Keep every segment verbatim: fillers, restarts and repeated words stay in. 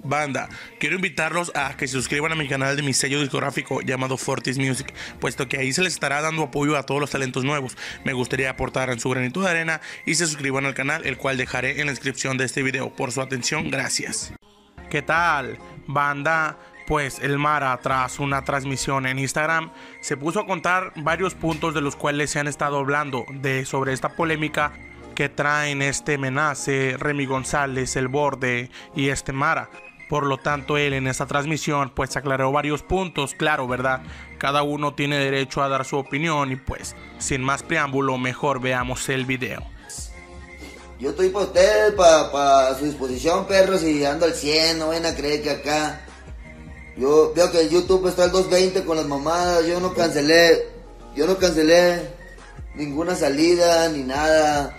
Banda, quiero invitarlos a que se suscriban a mi canal de mi sello discográfico llamado Fortis Music, puesto que ahí se les estará dando apoyo a todos los talentos nuevos. Me gustaría aportar en su granito de arena y se suscriban al canal, el cual dejaré en la descripción de este video. Por su atención, gracias. ¿Qué tal, banda? Pues el Mara, tras una transmisión en Instagram, se puso a contar varios puntos de los cuales se han estado hablando de sobre esta polémica que traen este Menace, Remy González, El Borde y este Mara. Por lo tanto, él en esta transmisión pues aclaró varios puntos, claro, ¿verdad? Cada uno tiene derecho a dar su opinión y pues, sin más preámbulo, mejor veamos el video. Yo estoy para ustedes, para pa su disposición, perros, y ando al cien, no vayan a creer que acá... Yo veo que el YouTube está al doscientos veinte con las mamadas, yo no cancelé, yo no cancelé ninguna salida ni nada.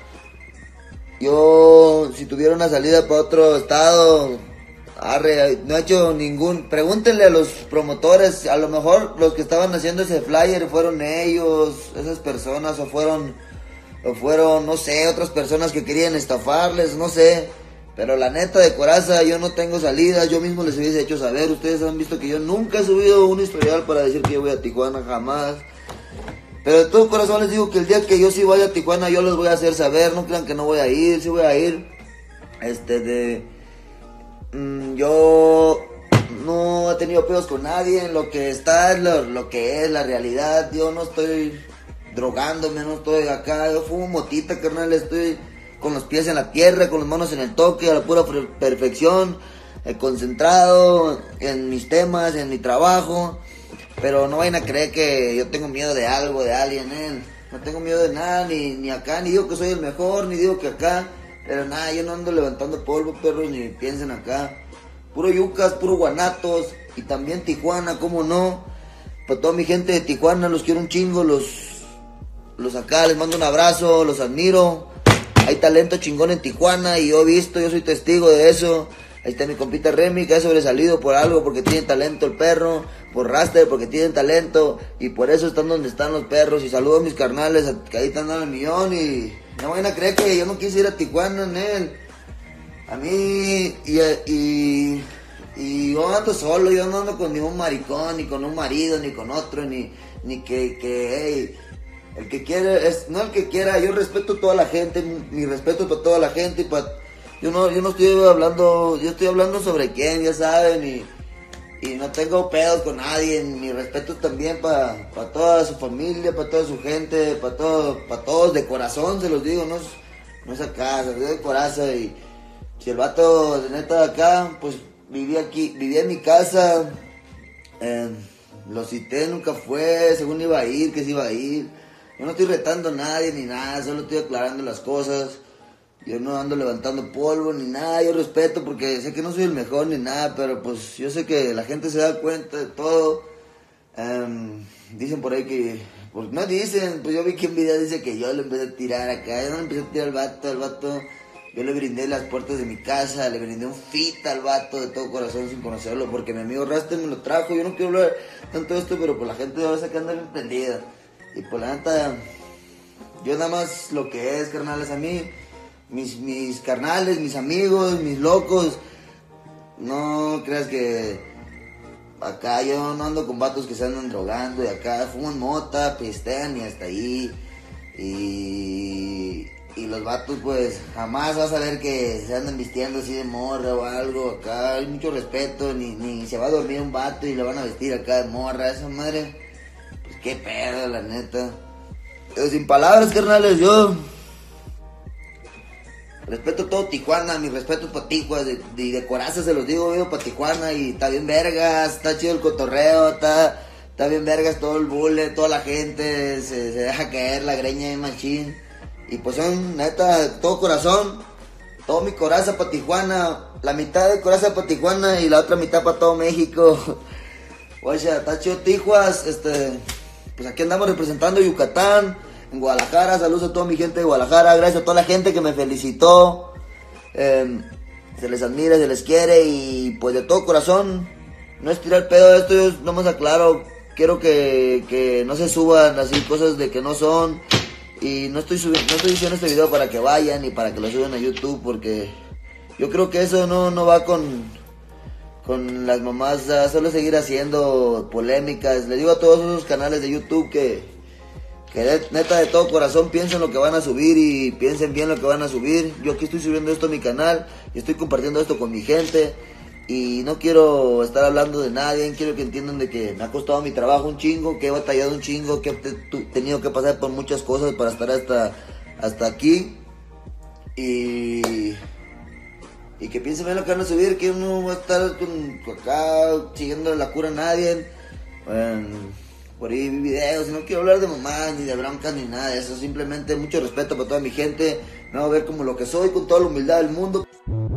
Yo, si tuviera una salida para otro estado, arre, no he hecho ningún... Pregúntenle a los promotores, a lo mejor los que estaban haciendo ese flyer fueron ellos, esas personas, o fueron, o fueron, no sé, otras personas que querían estafarles, no sé. Pero la neta, de coraza, yo no tengo salida, yo mismo les hubiese hecho saber. Ustedes han visto que yo nunca he subido un historial para decir que yo voy a Tijuana, jamás. Pero de todo corazón les digo que el día que yo sí vaya a Tijuana, yo les voy a hacer saber. No crean que no voy a ir, sí voy a ir. Este, de... Mmm, yo no he tenido pedos con nadie. Lo que está es lo, lo que es la realidad. Yo no estoy drogándome, no estoy acá. Yo fumo motita, carnal, estoy... con los pies en la tierra, con las manos en el toque, a la pura perfección, eh, concentrado en mis temas, en mi trabajo. Pero no vayan a creer que yo tengo miedo de algo, de alguien, eh. No tengo miedo de nada, ni, ni acá, ni digo que soy el mejor, ni digo que acá. Pero nada, yo no ando levantando polvo, perros, ni piensen acá. Puro yucas, puro guanatos, y también Tijuana, cómo no. Para toda mi gente de Tijuana, los quiero un chingo, los, los acá, les mando un abrazo, los admiro. Hay talento chingón en Tijuana y yo he visto, yo soy testigo de eso. Ahí está mi compita Remy, que ha sobresalido por algo, porque tiene talento el perro. Por Raster, porque tienen talento. Y por eso están donde están los perros. Y saludo a mis carnales, que ahí están dando el millón. Y no vayan a creer que yo no quise ir a Tijuana, en él. A mí, y, y, y yo ando solo, yo no ando con ningún maricón, ni con un marido, ni con otro, ni, ni que, que, hey... El que quiere, es, no el que quiera, yo respeto a toda la gente, mi, mi respeto para toda la gente, y pa, yo no yo no estoy hablando, yo estoy hablando sobre quién, ya saben, y, y no tengo pedos con nadie, mi respeto también para pa toda su familia, para toda su gente, para todo, para todos, de corazón se los digo, no es, no es acá, se los digo de corazón. Y si el vato de neta de acá, pues vivía aquí, vivía en mi casa, eh, lo cité, nunca fue, según iba a ir, que se iba a ir. Yo no estoy retando a nadie ni nada, solo estoy aclarando las cosas. Yo no ando levantando polvo ni nada, yo respeto porque sé que no soy el mejor ni nada, pero pues yo sé que la gente se da cuenta de todo. Um, dicen por ahí que, pues no dicen, pues yo vi que en video dice que yo le empecé a tirar acá, yo no le empecé a tirar al vato, al vato. Yo le brindé las puertas de mi casa, le brindé un fit al vato de todo corazón sin conocerlo, porque mi amigo Raster me lo trajo. Yo no quiero hablar tanto de esto, pero pues la gente ahora se que anda bien prendida. Y por la neta, yo nada más lo que es, carnales, a mí, mis, mis carnales, mis amigos, mis locos, no creas que acá yo no ando con vatos que se andan drogando, y acá fuman mota, pistean y hasta ahí. Y, y los vatos pues jamás vas a ver que se andan vistiendo así de morra o algo. Acá hay mucho respeto, ni, ni se va a dormir un vato y lo van a vestir acá de morra, esa madre. Pues qué pedo, la neta. Pero sin palabras, carnales, yo respeto todo Tijuana, mi respeto para Tijuana, de, de, de coraza se los digo, vivo para Tijuana, y está bien vergas, está chido el cotorreo, está, está bien vergas todo el bule, toda la gente, se, se deja caer la greña de machín. Y pues son, neta, todo corazón, todo mi coraza para Tijuana, la mitad de coraza para Tijuana y la otra mitad para todo México. Oye, está chido Tijuas, este... Pues aquí andamos representando Yucatán, en Guadalajara. Saludos a toda mi gente de Guadalajara. Gracias a toda la gente que me felicitó. Eh, se les admira, se les quiere. Y pues de todo corazón, no es tirar pedo esto. Yo no más aclaro. Quiero que, que no se suban así cosas de que no son. Y no estoy subiendo, no estoy diciendo este video para que vayan y para que lo suban a YouTube. Porque yo creo que eso no, no va con... con las mamás, uh, solo seguir haciendo polémicas. Les digo a todos esos canales de YouTube que, que de, neta de todo corazón piensen lo que van a subir y piensen bien lo que van a subir. Yo aquí estoy subiendo esto a mi canal y estoy compartiendo esto con mi gente. Y no quiero estar hablando de nadie, quiero que entiendan de que me ha costado mi trabajo un chingo, que he batallado un chingo, que he te, tenido que pasar por muchas cosas para estar hasta, hasta aquí. Y, y que piensen bien lo que van a subir, que uno va a estar con, acá siguiendo la cura a nadie. Bueno, por ahí videos, y no quiero hablar de mamás, ni de broncas, ni nada de eso. Simplemente mucho respeto para toda mi gente. Me voy a ver como lo que soy, con toda la humildad del mundo.